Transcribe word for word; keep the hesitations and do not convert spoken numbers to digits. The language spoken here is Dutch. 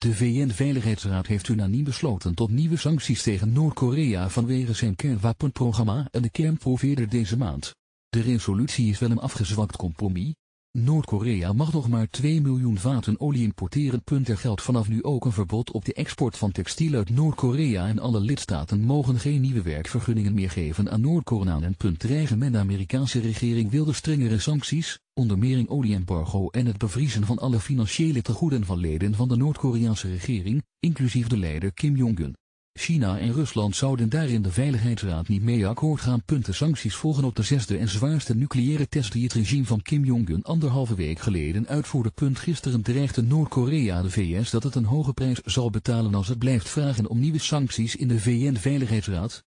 De V N-veiligheidsraad heeft unaniem besloten tot nieuwe sancties tegen Noord-Korea vanwege zijn kernwapenprogramma en de kernproef eerder deze maand. De resolutie is wel een afgezwakt compromis. Noord-Korea mag nog maar twee miljoen vaten olie importeren. Er geldt vanaf nu ook een verbod op de export van textiel uit Noord-Korea en alle lidstaten mogen geen nieuwe werkvergunningen meer geven aan Noord-Koreanen. Dreigement de Amerikaanse regering wilde strengere sancties, onder meer een olieembargo en het bevriezen van alle financiële tegoeden van leden van de Noord-Koreaanse regering, inclusief de leider Kim Jong-un. China en Rusland zouden daarin de Veiligheidsraad niet mee akkoord gaan. De sancties volgen op de zesde en zwaarste nucleaire test die het regime van Kim Jong-un anderhalve week geleden uitvoerde. Gisteren dreigde Noord-Korea de V S dat het een hoge prijs zal betalen als het blijft vragen om nieuwe sancties in de V N-veiligheidsraad.